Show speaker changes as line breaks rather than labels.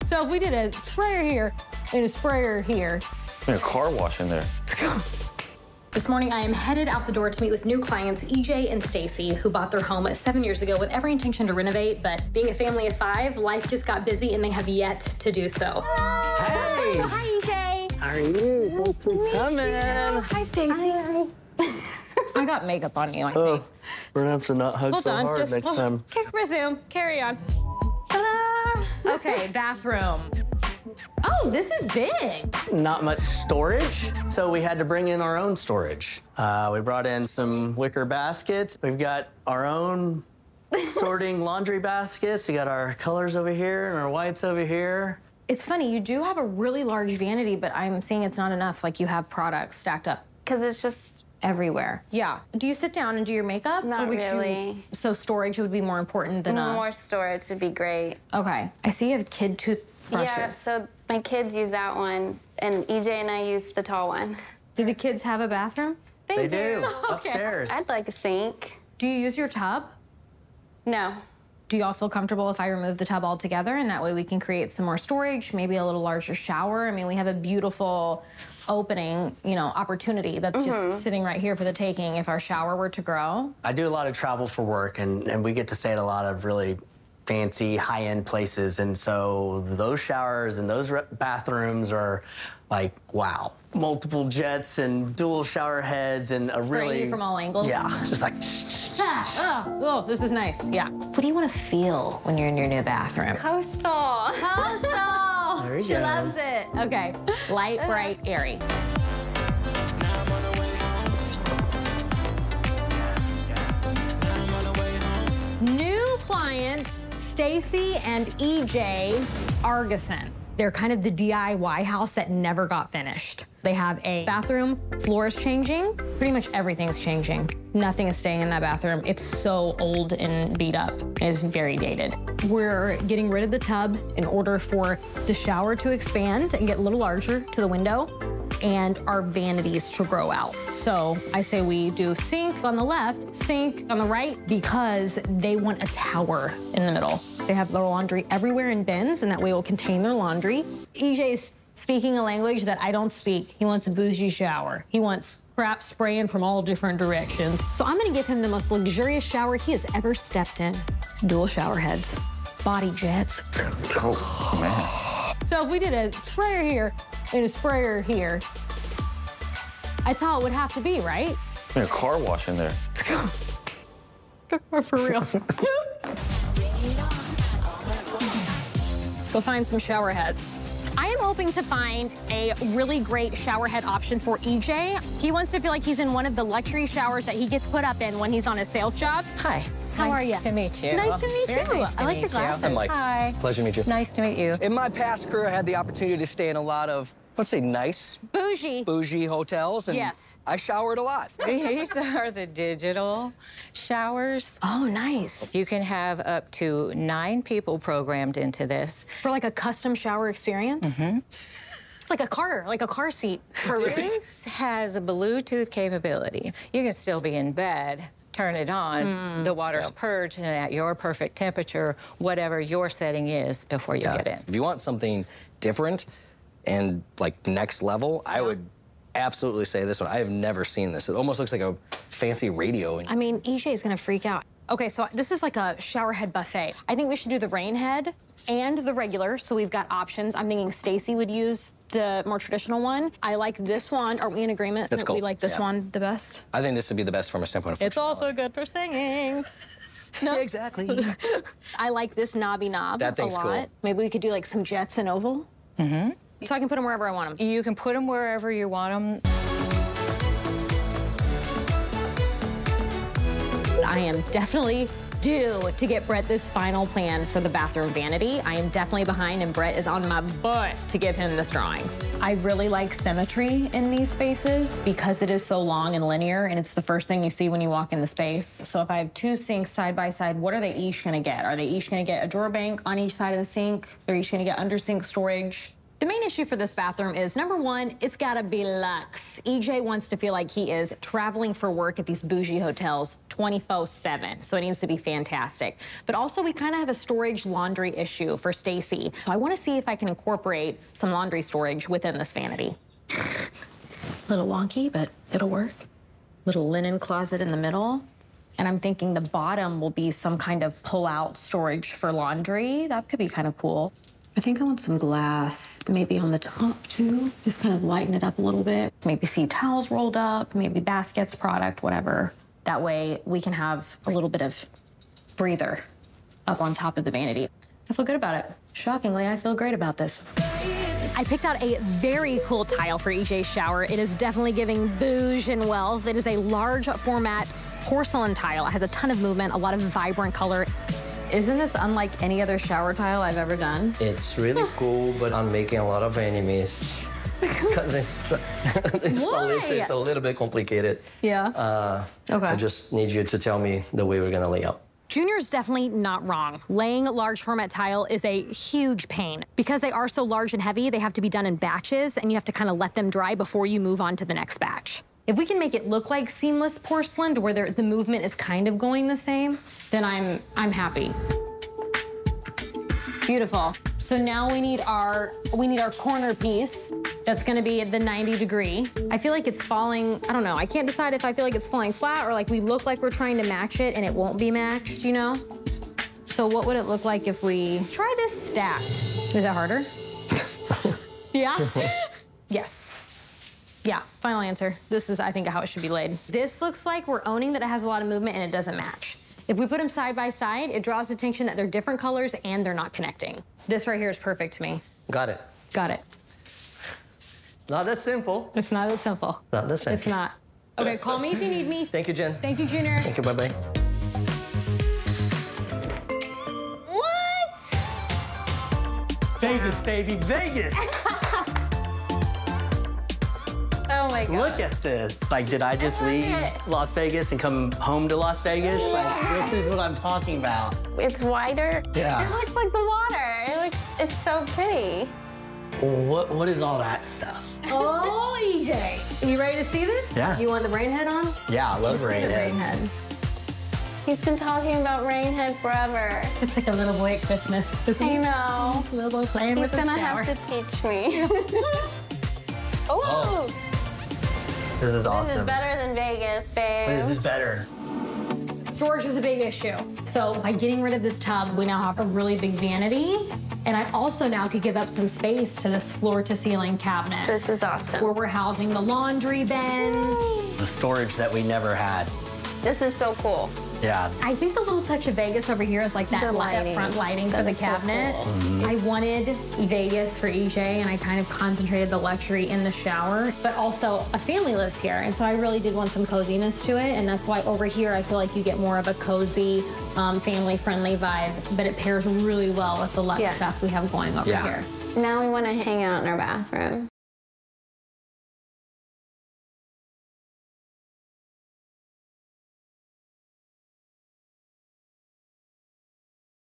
So if we did a sprayer here and a sprayer here.
There's a car wash in there.
This morning, I am headed out the door to meet with new clients, EJ and Stacey, who bought their home 7 years ago with every intention to renovate, but being a family of 5, life just got busy and they have yet to do so.
Hey!
Hi, EJ.
How are you? Thanks for coming.
Hi, Stacey.
I got makeup on you, I think.
We're gonna have to not hug so hard next time.
Okay, resume. Carry on. Ta-da! Okay, bathroom. Oh, this is big.
Not much storage, so we had to bring in our own storage. We brought in some wicker baskets. We've got our own sorting laundry baskets. We got our colors over here and our whites over here.
It's funny, you do have a really large vanity, but I'm seeing it's not enough. Like, you have products stacked up.
Because it's just
everywhere. Yeah. Do you sit down and do your makeup?
Not really.
So storage would be more important than
more storage would be great.
Okay. I see you have kid toothbrushes.
Yeah, so my kids use that one, and EJ and I use the tall one.
Do the kids have a bathroom?
They do.
Okay.
Upstairs.
I'd like a sink.
Do you use your tub?
No.
Do y'all feel comfortable if I remove the tub altogether, and that way we can create some more storage, maybe a little larger shower? I mean, we have a beautiful opening, you know, opportunity that's just sitting right here for the taking if our shower were to grow.
I do a lot of travel for work, and we get to stay at a lot of really fancy, high-end places, and so those showers and those bathrooms are like, wow. Multiple jets and dual shower heads and a
Spraying
really...
you from all angles?
Yeah, just like...
Oh, this is nice, yeah. What do you want to feel when you're in your new bathroom?
Coastal.
Coastal!
There you
She
go.
loves it. Okay, light, bright, airy. New clients, Stacey and EJ Argison. They're kind of the DIY house that never got finished. They have a bathroom, floor is changing, pretty much everything's changing. Nothing is staying in that bathroom. It's so old and beat up. It is very dated. We're getting rid of the tub in order for the shower to expand and get a little larger to the window and our vanities to grow out. So I say we do sink on the left, sink on the right, because they want a tower in the middle. They have their laundry everywhere in bins, and that way will contain their laundry. EJ is speaking a language that I don't speak. He wants a bougie shower. He wants crap spraying from all different directions. So I'm gonna give him the most luxurious shower he has ever stepped in. Dual shower heads, body jets.
Oh, man.
So if we did a sprayer here and a sprayer here, that's how it would have to be, right?
There's a car wash in there.
For real. Let's go find some shower heads. I am hoping to find a really great shower head option for EJ. He wants to feel like he's in one of the luxury showers that he gets put up in when he's on a sales job.
Hi.
How are you?
Nice to meet you.
Nice to meet
Very
you.
nice to
I like
meet
your glasses.
you.
I'm Mike.
Hi.
Pleasure to meet you.
Nice to meet you.
In my past career, I had the opportunity to stay in a lot of, let's say, nice, bougie hotels. And
Yes.
I showered a lot.
These are the digital showers.
Oh, nice.
You can have up to 9 people programmed into this.
For like a custom shower experience? Mm-hmm. It's like a car seat.
This has a Bluetooth capability. You can still be in bed, turn it on, the water's purged and at your perfect temperature, whatever your setting is before you get in.
If you want something different and like next level, I would absolutely say this one. I have never seen this. It almost looks like a fancy radio.
I mean, EJ is gonna freak out. Okay, so this is like a shower head buffet. I think we should do the rain head and the regular, so we've got options. I'm thinking Stacey would use the more traditional one. I like this one. Are we in agreement
That's
that
cool.
we like this one the best?
I think this would be the best from a standpoint of
It's also good for singing.
No. Yeah, exactly.
I like this knobby knob
That thing's
a lot.
cool.
Maybe we could do like some jets and oval. Mm-hmm. So I can put them wherever I want them.
You can put them wherever you want them.
I am definitely due to get Brett this final plan for the bathroom vanity. I am definitely behind, and Brett is on my butt to give him this drawing. I really like symmetry in these spaces because it is so long and linear, and it's the first thing you see when you walk in the space. So if I have 2 sinks side by side, what are they each gonna get? Are they each gonna get a drawer bank on each side of the sink? They're each gonna get under sink storage. The The main issue for this bathroom is, number one, it's gotta be luxe. EJ wants to feel like he is traveling for work at these bougie hotels 24/7, so it needs to be fantastic. But also, we kind of have a storage laundry issue for Stacey, so I want to see if I can incorporate some laundry storage within this vanity. A little wonky, but it'll work. Little linen closet in the middle. And I'm thinking the bottom will be some kind of pull-out storage for laundry. That could be kind of cool. I think I want some glass, maybe on the top too. Just kind of lighten it up a little bit. Maybe see towels rolled up, maybe baskets, product, whatever. That way we can have a little bit of breather up on top of the vanity. I feel good about it. Shockingly, I feel great about this.
I picked out a very cool tile for EJ's shower. It is definitely giving bouge and wealth. It is a large format porcelain tile. It has a ton of movement, a lot of vibrant color.
Isn't this unlike any other shower tile I've ever done?
It's really cool, but I'm making a lot of enemies. Because it's a little bit complicated.
Yeah. Okay.
I just need you to tell me the way we're gonna lay out.
Junior's definitely not wrong. Laying large format tile is a huge pain. Because they are so large and heavy, they have to be done in batches, and you have to kind of let them dry before you move on to the next batch.
If we can make it look like seamless porcelain to where the movement is kind of going the same, then I'm happy. Beautiful. So now we need our corner piece. That's gonna be at the 90-degree. I feel like it's falling, I don't know, I can't decide if I feel like it's falling flat or like we look like we're trying to match it and it won't be matched, you know? So what would it look like if we try this stacked? Is that harder? Yeah? Yes. Yeah, final answer. This is, I think, how it should be laid. This looks like we're owning that it has a lot of movement and it doesn't match. If we put them side by side, it draws attention that they're different colors and they're not connecting. This right here is perfect to me.
Got it.
Got it.
It's not that simple.
It's not that simple.
Not that simple.
It's not. Okay, call me if you need me.
Thank you, Jen.
Thank you, Junior.
Thank you, bye-bye.
What?
Vegas, baby, Vegas.
Oh my God.
Look at this. Like, did I just leave Las Vegas and come home to Las Vegas?
Yeah.
Like, this is what I'm talking about.
It's wider.
Yeah.
It looks like the water. It's so pretty.
What is all that stuff?
Oh, EJ. You ready to see this?
Yeah.
You want the rain head on?
Yeah, I love
Let's
rain
do the
heads.
rain head.
He's been talking about Rainhead forever.
It's like a little boy at Christmas.
I know.
Little boy playing
He's
with the
gonna
shower.
have to teach me. Oh,
This is awesome.
this is better than Vegas, babe.
This is better.
Storage is a big issue. So by getting rid of this tub, we now have a really big vanity. And I also now could give up some space to this floor-to-ceiling cabinet.
This is awesome.
Where we're housing the laundry bins.
The storage that we never had.
This is so cool.
Yeah.
I think the little touch of Vegas over here is like that,
The
that
lighting.
front lighting
That
for the
is so
cabinet.
cool.
I wanted Vegas for EJ, and I kind of concentrated the luxury in the shower. But also, a family lives here, and so I really did want some coziness to it. And that's why over here, I feel like you get more of a cozy, family-friendly vibe. But it pairs really well with the luxe stuff we have going over here.
Now we want to hang out in our bathroom.